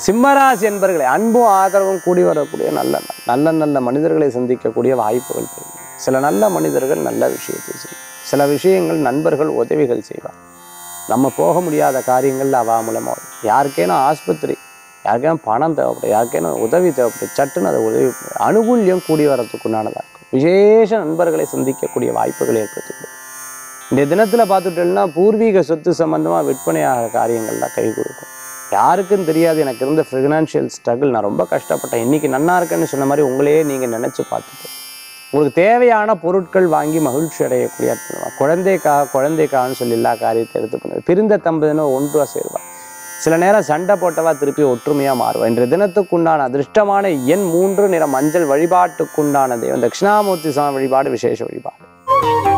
சிம்மராசி என்பர்களை அன்பும் ஆதரவும் கூடி வரக்கூடிய நல்ல மனிதர்களை சந்திக்கக்கூடிய வாய்ப்புகள் பெறும். சில நல்ல மனிதர்கள் நல்ல விஷயத்தை செய்யும். சில விஷயங்கள் நண்பர்கள் உதவிகள் செய்வார். நம்ம போக முடியாத காரியங்கள்ல அவா மூலமாக யாருக்கேனும் ஆஸ்பத்திரி, யாருக்கேனும் பணம் தேவைப்படும், யாருக்கேனும் உதவி தேவைப்படும், சட்டுன்னு அதை உதவி அனுகூல்யம் கூடி வரத்துக்குண்டானதாக இருக்கும். விசேஷ நண்பர்களை சந்திக்கக்கூடிய வாய்ப்புகள் ஏற்படுத்திவிடும். இந்த தினத்தில் பார்த்துட்டோம்னா பூர்வீக சொத்து சம்பந்தமாக விற்பனையாகிற காரியங்கள்லாம் கை கொடுக்கும். யாருக்கும் தெரியாது எனக்கு இருந்த ஃபினான்ஷியல் ஸ்ட்ரகிள், நான் ரொம்ப கஷ்டப்பட்டேன், இன்னைக்கு நன்னா இருக்கேன்னு சொன்ன மாதிரி உங்களையே நீங்கள் நினச்சி பார்த்துட்டு உங்களுக்கு தேவையான பொருட்கள் வாங்கி மகிழ்ச்சி அடையக்கூடிய குழந்தைக்காகன்னு சொல்லி எல்லா காரியத்தை எடுத்து பண்ணுது. பிரிந்த தம்பதியினர் ஒன்றுவா சேருவார். சில நேரம் சண்டை போட்டவா திருப்பி ஒற்றுமையாக மாறுவா. இன்றைய தினத்துக்குண்டான அதிர்ஷ்டமான எண் 3, நிறம் மஞ்சள். வழிபாட்டுக்குண்டான தெய்வம் தட்சிணாமூர்த்தி சுவாமி வழிபாடு விசேஷ வழிபாடு.